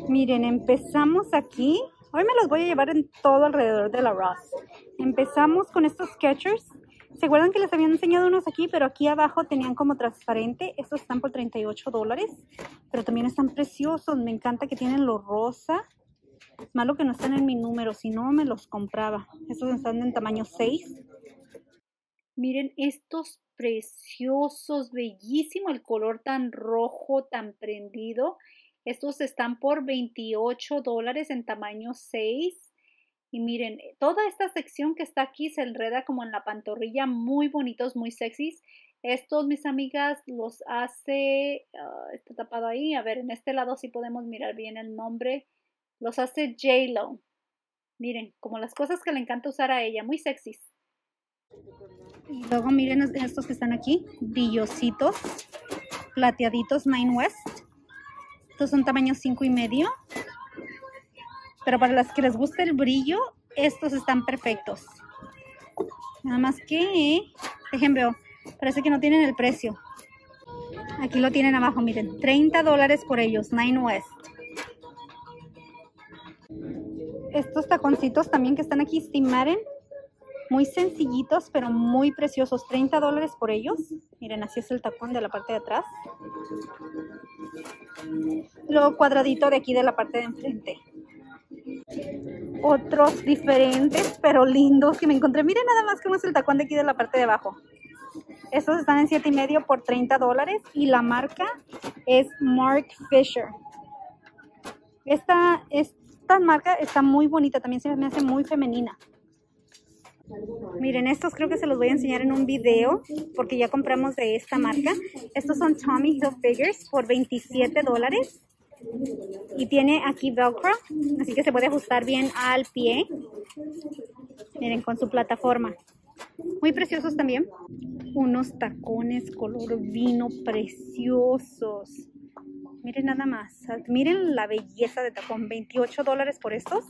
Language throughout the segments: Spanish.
Miren, empezamos aquí. Hoy me los voy a llevar en todo alrededor de la Ross. Empezamos con estos Skechers. ¿Se acuerdan que les habían enseñado unos aquí? Pero aquí abajo tenían como transparente. Estos están por $38. Pero también están preciosos. Me encanta que tienen lo rosa. Malo que no están en mi número. Si no, me los compraba. Estos están en tamaño 6. Miren estos preciosos. Bellísimo el color tan rojo, tan prendido. Estos están por $28 en tamaño 6. Y miren, toda esta sección que está aquí se enreda como en la pantorrilla. Muy bonitos, muy sexys. Estos, mis amigas, los hace... está tapado ahí. A ver, en este lado sí podemos mirar bien el nombre. Los hace J-Lo. Miren, como las cosas que le encanta usar a ella. Muy sexys. Y luego miren estos que están aquí. Brillositos. Plateaditos Nine West. Estos son tamaño 5.5. Pero para las que les gusta el brillo, estos están perfectos. Nada más que, dejen ver, parece que no tienen el precio. Aquí lo tienen abajo, miren. $30 por ellos, Nine West. Estos taconcitos también que están aquí, Steve Madden. Muy sencillitos, pero muy preciosos. $30 por ellos. Miren, así es el tacón de la parte de atrás. Luego cuadradito de aquí de la parte de enfrente. Otros diferentes, pero lindos que me encontré. Miren nada más cómo es el tacón de aquí de la parte de abajo. Estos están en $7.5 por $30. Y la marca es Mark Fisher. Esta marca está muy bonita. También se me hace muy femenina. Miren, estos creo que se los voy a enseñar en un video porque ya compramos de esta marca. Estos son Tommy Hilfigers por $27 y tiene aquí velcro, así que se puede ajustar bien al pie. Miren, con su plataforma. Muy preciosos también. Unos tacones color vino preciosos. Miren nada más. Miren la belleza de tacón. $28 por estos.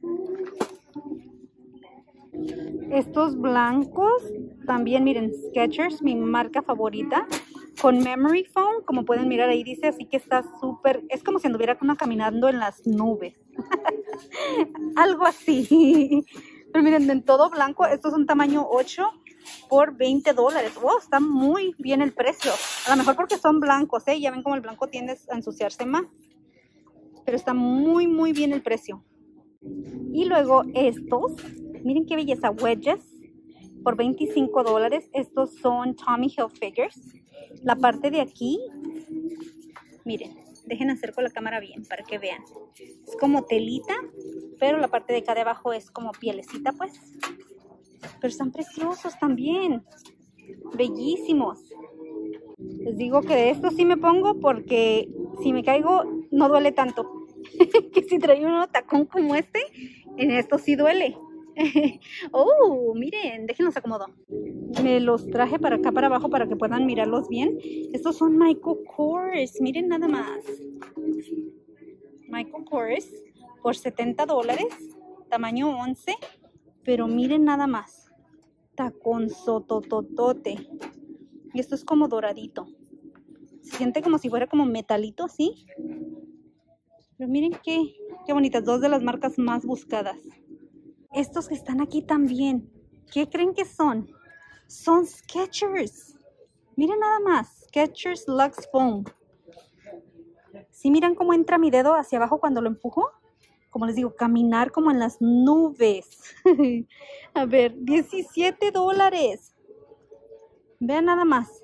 Estos blancos, también miren, Skechers, mi marca favorita, con memory foam, como pueden mirar ahí dice, así que está súper, es como si anduviera caminando en las nubes, algo así, pero miren, en todo blanco, estos son tamaño 8 por $20, wow, está muy bien el precio, a lo mejor porque son blancos, ya ven como el blanco tiende a ensuciarse más, pero está muy muy bien el precio. Y luego estos, miren qué belleza, wedges por $25. Estos son Tommy Hilfigers. La parte de aquí, miren, dejen acerco la cámara bien para que vean. Es como telita, pero la parte de acá de abajo es como pielecita, pues. Pero están preciosos también, bellísimos. Les digo que de estos sí me pongo porque si me caigo no duele tanto. Que si trae un tacón como este, en esto sí duele. Oh, miren, déjenlos acomodo. Me los traje para acá, para abajo, para que puedan mirarlos bien. Estos son Michael Kors, miren nada más. Michael Kors por $70, tamaño 11. Pero miren nada más. Tacón sotototote. Y esto es como doradito. Se siente como si fuera como metalito, ¿sí? Pero miren qué bonitas, dos de las marcas más buscadas. Estos que están aquí también, ¿qué creen que son? Son Skechers. Miren nada más, Skechers Luxe Foam. ¿Sí miran cómo entra mi dedo hacia abajo cuando lo empujo? Como les digo, caminar como en las nubes. A ver, $17. Vean nada más.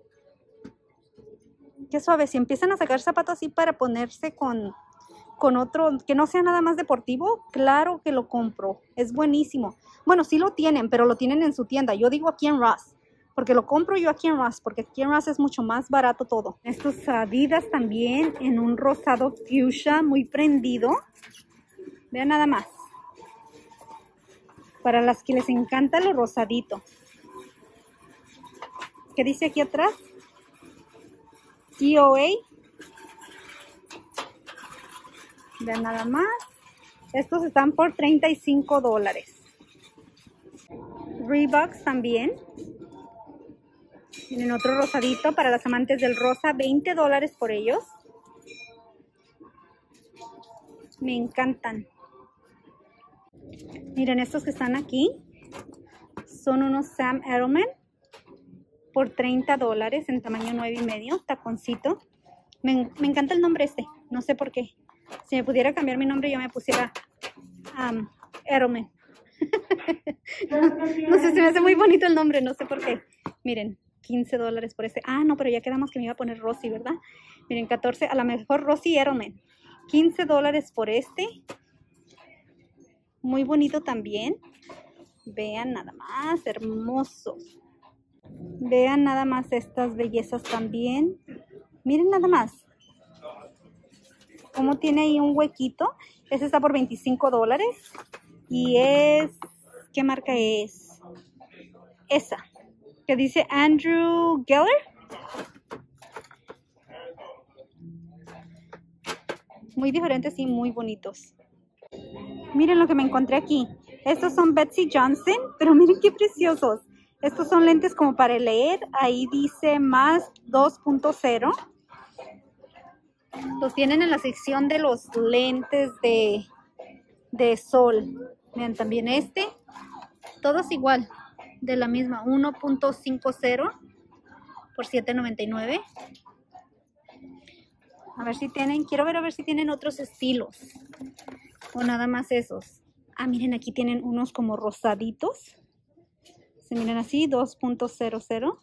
Qué suave, si empiezan a sacar zapatos así para ponerse con otro, que no sea nada más deportivo, claro que lo compro, es buenísimo. Bueno, sí lo tienen, pero lo tienen en su tienda. Yo digo aquí en Ross, porque lo compro yo aquí en Ross, porque aquí en Ross es mucho más barato todo. Estos Adidas también en un rosado fuchsia muy prendido. Vean nada más. Para las que les encanta lo rosadito. ¿Qué dice aquí atrás? COA. Vean nada más. Estos están por $35. Reeboks también. Tienen otro rosadito para las amantes del rosa. $20 por ellos. Me encantan. Miren, estos que están aquí son unos Sam Edelman por $30 en tamaño 9,5, taconcito. Me encanta el nombre este, no sé por qué. Si me pudiera cambiar mi nombre, yo me pusiera Edelman. No sé, se me hace muy bonito el nombre, no sé por qué. Miren, $15 por este. Ah, no, pero ya quedamos que me iba a poner Rosy, ¿verdad? Miren, 14, a lo mejor Rosy Edelman. $15 por este. Muy bonito también. Vean nada más, hermosos. Vean nada más estas bellezas también. Miren nada más. Como tiene ahí un huequito. Este está por $25. Y es... ¿Qué marca es? Esa. Que dice Andrew Geller. Muy diferentes y muy bonitos. Miren lo que me encontré aquí. Estos son Betsey Johnson, pero miren qué preciosos. Estos son lentes como para leer. Ahí dice más 2.0. Los tienen en la sección de los lentes de sol. Vean también este. Todos igual. De la misma. 1.50 por $7.99. A ver si tienen. Quiero ver a ver si tienen otros estilos. O nada más esos. Ah, miren, aquí tienen unos como rosaditos. Se miran así, 2.00.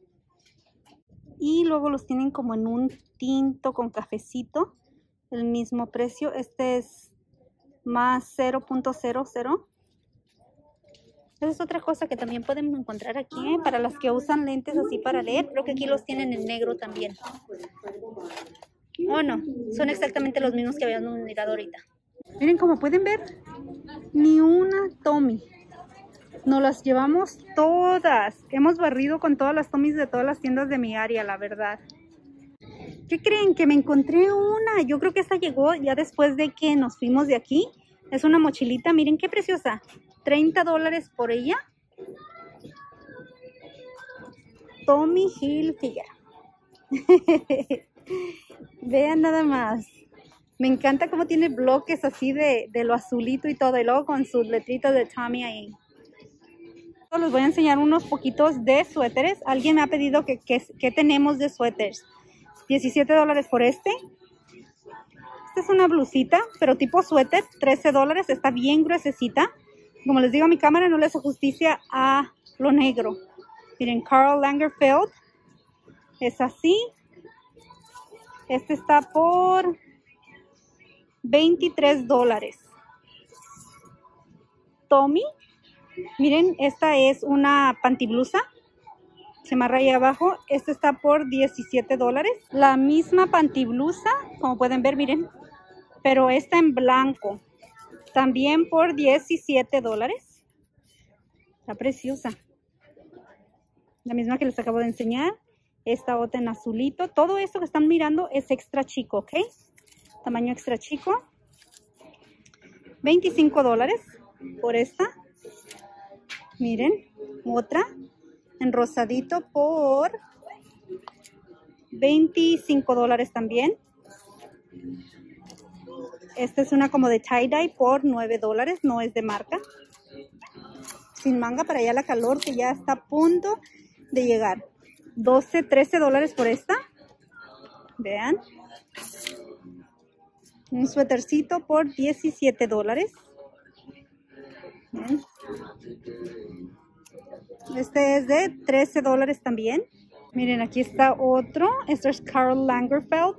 Y luego los tienen como en un tinto con cafecito. El mismo precio. Este es más 0.00. Esa es otra cosa que también pueden encontrar aquí, para las que usan lentes así para leer. Creo que aquí los tienen en negro también. Oh, no. Son exactamente los mismos que habíamos mirado ahorita. Miren, como pueden ver, ni una Tommy. Nos las llevamos todas. Hemos barrido con todas las Tommys de todas las tiendas de mi área, la verdad. ¿Qué creen? Que me encontré una. Yo creo que esta llegó ya después de que nos fuimos de aquí. Es una mochilita. Miren qué preciosa. $30 por ella. Tommy Hilfiger. Vean nada más. Me encanta cómo tiene bloques así de lo azulito y todo. Y luego con sus letritas de Tommy ahí. Les voy a enseñar unos poquitos de suéteres. Alguien me ha pedido que tenemos de suéteres. $17 por este. Esta es una blusita, pero tipo suéter. $13. Está bien gruesecita. Como les digo, mi cámara no le hace justicia a lo negro. Miren, Karl Lagerfeld. Es así. Este está por $23. Tommy. Miren, esta es una pantiblusa. Se amarra ahí abajo. Esta está por $17. La misma pantiblusa, como pueden ver, miren. Pero esta en blanco. También por $17. Está preciosa. La misma que les acabo de enseñar. Esta otra en azulito. Todo esto que están mirando es extra chico, ¿ok? Tamaño extra chico. $25 por esta. Miren, otra en rosadito por $25 también. Esta es una como de tie-dye por $9. No es de marca. Sin manga para allá la calor que ya está a punto de llegar. $13 por esta. Vean. Un suétercito por $17. Bien. Este es de $13 también. Miren, aquí está otro. Esto es Karl Lagerfeld.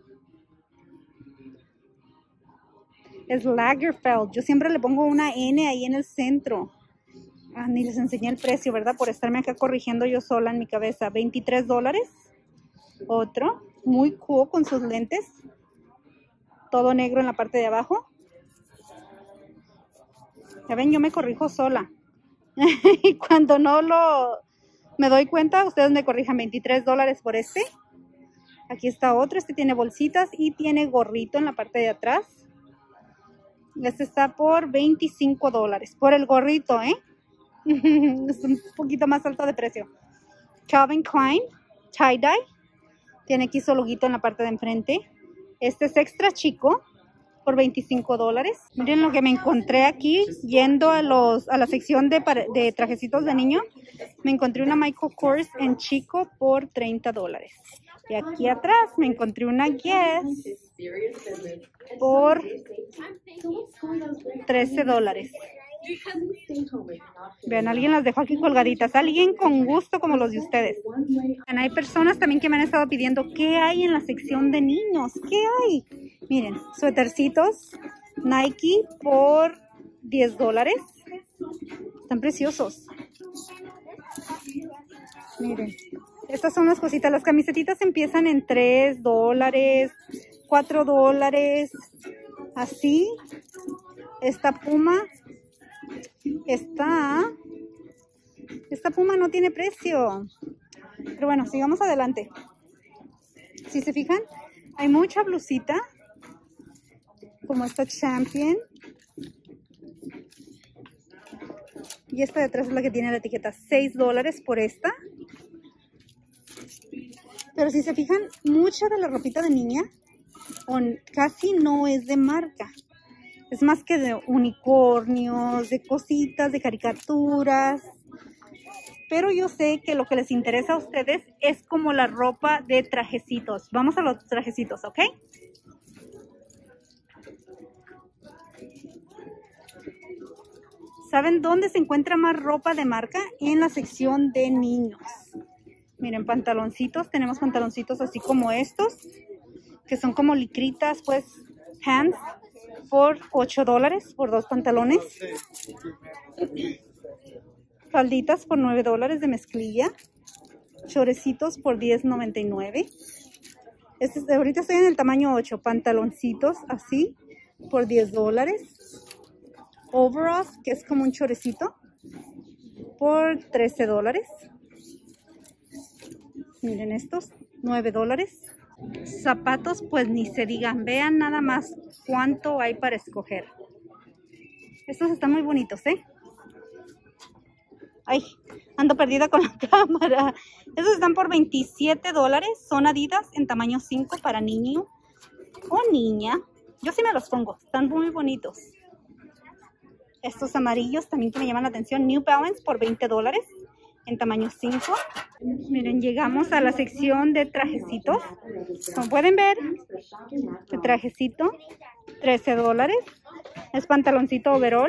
Es Lagerfeld. Yo siempre le pongo una N ahí en el centro. Ah, ni les enseñé el precio, ¿verdad? Por estarme acá corrigiendo yo sola en mi cabeza. $23. Otro. Muy cool con sus lentes. Todo negro en la parte de abajo. Ya ven, yo me corrijo sola. Y cuando no me doy cuenta, ustedes me corrijan. $23 por este. Aquí está otro. Este tiene bolsitas y tiene gorrito en la parte de atrás. Este está por $25. Por el gorrito, ¿eh? Es un poquito más alto de precio. Calvin Klein tie-dye. Tiene aquí su loguito en la parte de enfrente. Este es extra chico. por $25. Miren lo que me encontré aquí yendo a la sección de trajecitos de niño. Me encontré una Michael Kors en chico por $30. Y aquí atrás me encontré una Guess por $13. Vean, alguien las dejó aquí colgaditas. Alguien con gusto como los de ustedes. Vean, hay personas también que me han estado pidiendo qué hay en la sección de niños. ¿Qué hay? Miren, suétercitos Nike por $10. Están preciosos. Miren, estas son las cositas. Las camisetitas empiezan en $3, $4. Así. Esta Puma no tiene precio. Pero bueno, sigamos adelante. Si se fijan, hay mucha blusita, como esta Champion. Y esta de atrás es la que tiene la etiqueta. $6 por esta. Pero si se fijan, mucha de la ropita de niña casi no es de marca. Es más que de unicornios, de cositas, de caricaturas. Pero yo sé que lo que les interesa a ustedes es como la ropa de trajecitos. Vamos a los trajecitos, ¿ok? ¿Saben dónde se encuentra más ropa de marca? En la sección de niños. Miren, pantaloncitos. Tenemos pantaloncitos así como estos, que son como licritas, pues, pants, por $8 por 2 pantalones. Falditas por $9 de mezclilla. Chorecitos por $10.99. Ahorita estoy en el tamaño 8. Pantaloncitos así por $10. Overalls, que es como un chorecito, por $13. Miren estos, $9. Zapatos, pues ni se digan. Vean nada más cuánto hay para escoger. Estos están muy bonitos, ¿eh? Ay, ando perdida con la cámara. Estos están por $27. Son Adidas en tamaño 5 para niño o niña. Yo sí me los pongo. Están muy bonitos. Estos amarillos también que me llaman la atención. New Balance por $20 en tamaño 5. Miren, llegamos a la sección de trajecitos. Como pueden ver, el trajecito, $13. Es pantaloncito overall.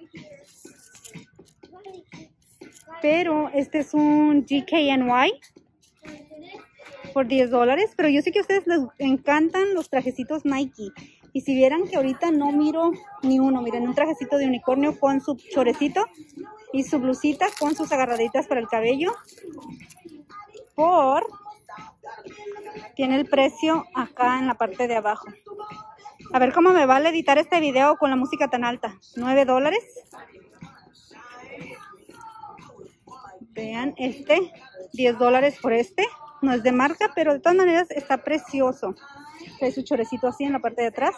Pero este es un DKNY por $10. Pero yo sé que a ustedes les encantan los trajecitos Nike. Y si vieran que ahorita no miro ni uno. Miren, un trajecito de unicornio con su chorecito y su blusita con sus agarraditas para el cabello. Tiene el precio acá en la parte de abajo. A ver cómo me vale editar este video con la música tan alta. $9. Vean este, $10 por este. No es de marca, pero de todas maneras está precioso. Trae su chorecito así en la parte de atrás.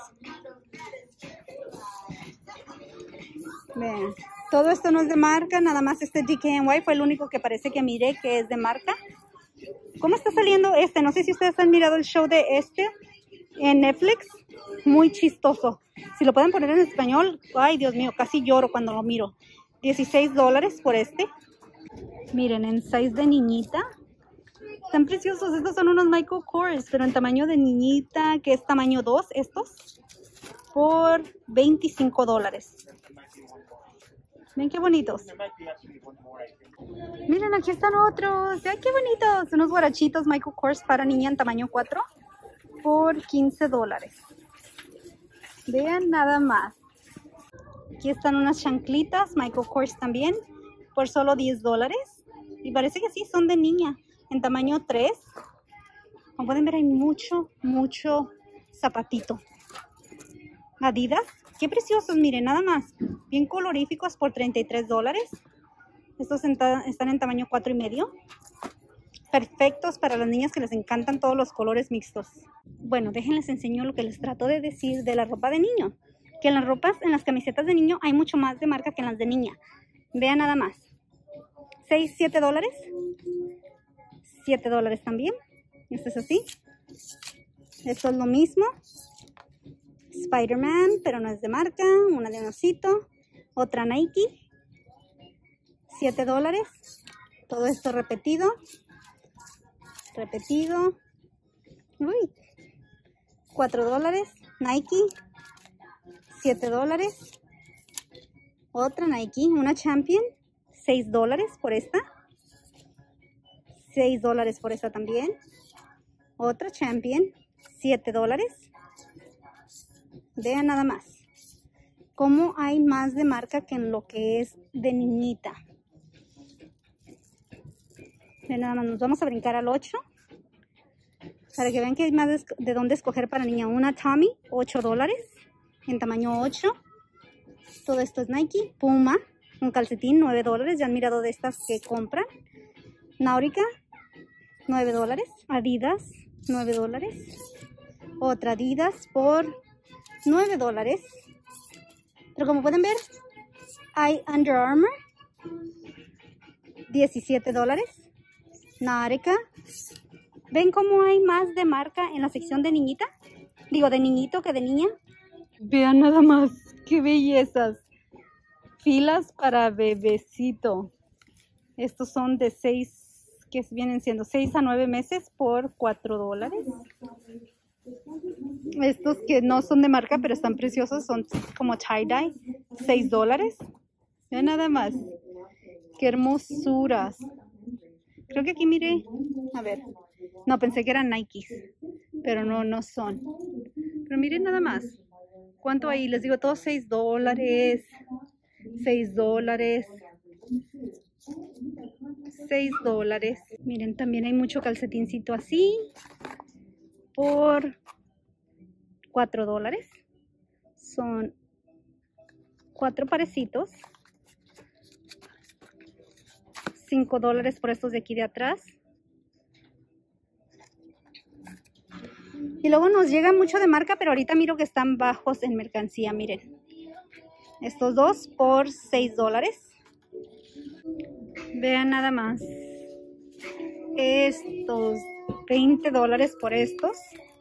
Vean, todo esto no es de marca, nada más este DKNY fue el único que parece que miré que es de marca. ¿Cómo está saliendo este? No sé si ustedes han mirado el show de este en Netflix. Muy chistoso. Si lo pueden poner en español, ay Dios mío, casi lloro cuando lo miro. $16 por este. Miren, en size de niñita. Están preciosos. Estos son unos Michael Kors, pero en tamaño de niñita, que es tamaño 2, estos, por $25. Ven qué bonitos. Miren, aquí están otros. ¡Ay, qué bonitos! Unos guarachitos Michael Kors para niña en tamaño 4 por $15. Vean nada más. Aquí están unas chanclitas Michael Kors también por solo $10. Y parece que sí, son de niña en tamaño 3. Como pueden ver, hay mucho zapatito. Adidas. Qué preciosos, miren, nada más. Bien coloríficos por $33. Estos están en tamaño 4,5. Perfectos para las niñas que les encantan todos los colores mixtos. Bueno, déjenles enseño lo que les trato de decir de la ropa de niño. Que en las ropas, en las camisetas de niño hay mucho más de marca que en las de niña. Vean nada más. $6, $7. $7 también. Esto es así. Esto es lo mismo. Spider-Man, pero no es de marca. Una de un osito. Otra Nike. $7. Todo esto repetido. Repetido. Uy. $4. Nike. $7. Otra Nike. Una Champion. $6 por esta. $6 por esta también. Otra Champion. $7. Vean nada más. Cómo hay más de marca que en lo que es de niñita. Vean nada más. Nos vamos a brincar al 8. Para que vean que hay más de dónde escoger para niña. Una Tommy. $8. En tamaño 8. Todo esto es Nike. Puma. Un calcetín. $9. Ya han mirado de estas que compran. Náutica. $9. Adidas. $9. Otra Adidas por $9. Pero como pueden ver, hay Under Armour. $17. Náutica. ¿Ven cómo hay más de marca en la sección de niñita? Digo, de niñito que de niña. Vean nada más, qué bellezas. Filas para bebecito. Estos son de 6, que vienen siendo 6 a 9 meses por $4. Estos que no son de marca, pero están preciosos, son como tie-dye. $6. Vean nada más. Qué hermosuras. Creo que aquí mire, a ver. No, pensé que eran Nikes, pero no son. Pero miren nada más. ¿Cuánto hay? Les digo, todos $6. $6. $6. Miren, también hay mucho calcetincito así por $4. Son 4 parecitos. $5 por estos de aquí de atrás. Y luego nos llega mucho de marca, pero ahorita miro que están bajos en mercancía. Miren, estos dos por $6. Vean nada más. Estos $20 por estos.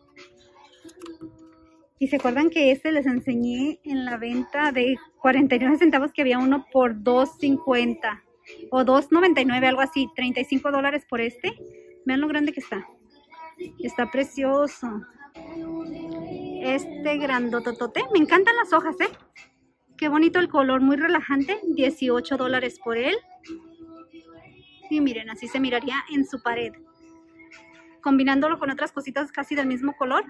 Y se acuerdan que este les enseñé en la venta de 49 centavos que había uno por $2.50 o $2.99, algo así. $35 por este. Vean lo grande que está. Está precioso. Este grandototote. Me encantan las hojas, ¿eh? Qué bonito el color, muy relajante. $18 por él. Y miren, así se miraría en su pared. Combinándolo con otras cositas casi del mismo color.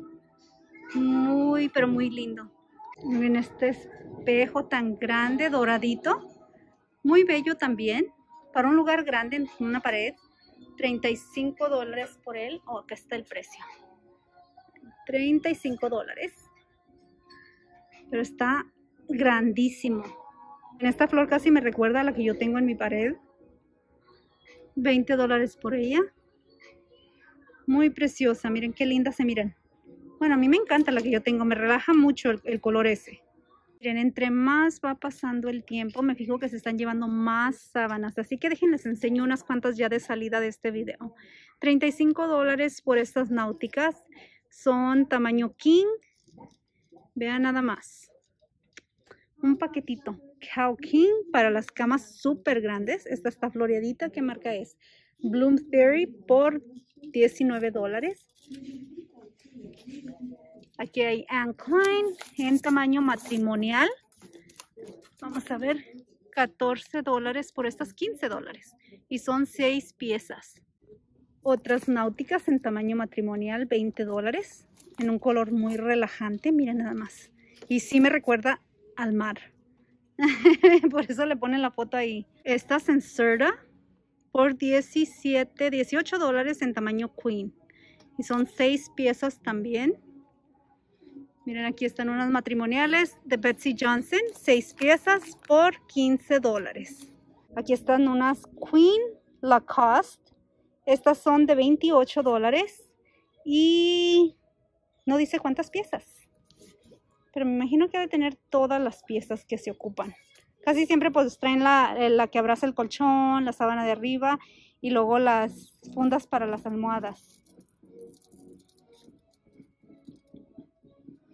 Muy, pero muy lindo. Miren este espejo tan grande, doradito. Muy bello también. Para un lugar grande en una pared. $35 por él. Oh, acá está el precio. $35. Pero está grandísimo. En esta flor casi me recuerda a la que yo tengo en mi pared. $20 por ella. Muy preciosa. Miren qué linda se miran. Bueno, a mí me encanta la que yo tengo. Me relaja mucho el color ese. Miren, entre más va pasando el tiempo, me fijo que se están llevando más sábanas. Así que déjenles enseño unas cuantas ya de salida de este video. $35 por estas náuticas. Son tamaño king. Vean nada más. Un paquetito. Cow King para las camas súper grandes. Esta está floreadita. ¿Qué marca es? Bloomsbury por $19. Aquí hay Anne Klein en tamaño matrimonial. Vamos a ver. $14 por estas, $15. Y son 6 piezas. Otras náuticas en tamaño matrimonial, $20. En un color muy relajante. Miren nada más. Y sí me recuerda al mar. Por eso le ponen la foto ahí. Estas en Serta por $18 en tamaño queen. Y son 6 piezas también. Miren, aquí están unas matrimoniales de Betsey Johnson. 6 piezas por $15. Aquí están unas Queen Lacoste. Estas son de $28. Y no dice cuántas piezas. Pero me imagino que debe tener todas las piezas que se ocupan. Casi siempre pues traen la que abraza el colchón, la sábana de arriba y luego las fundas para las almohadas.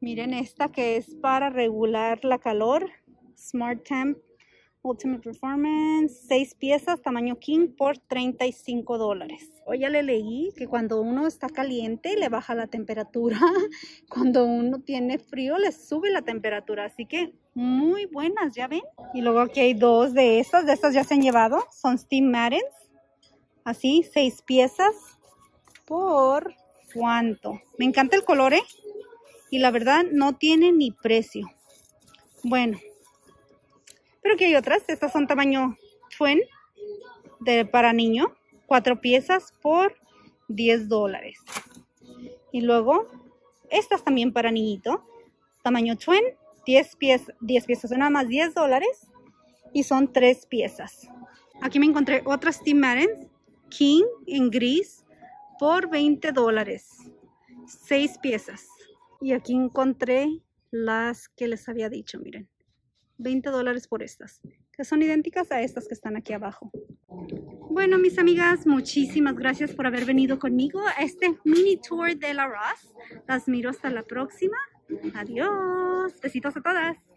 Miren esta que es para regular la calor. Smart Temp Ultimate Performance. 6 piezas, tamaño king por $35. Hoy ya le leí que cuando uno está caliente le baja la temperatura. Cuando uno tiene frío le sube la temperatura. Así que muy buenas, ¿ya ven? Y luego aquí hay dos de estas. De estas ya se han llevado. Son Steam Mattens. Así, 6 piezas. ¿Por cuánto? Me encanta el color, ¿eh? Y la verdad no tiene ni precio. Bueno. Pero aquí hay otras. Estas son tamaño twin para niño. 4 piezas por $10. Y luego estas también para niñito. Tamaño twin. 10 piezas. Son nada más $10. Y son 3 piezas. Aquí me encontré otras Steam Mattens King en gris por $20. 6 piezas. Y aquí encontré las que les había dicho, miren. $20 por estas, que son idénticas a estas que están aquí abajo. Bueno, mis amigas, muchísimas gracias por haber venido conmigo a este mini tour de la Ross. Las miro hasta la próxima. Adiós. Besitos a todas.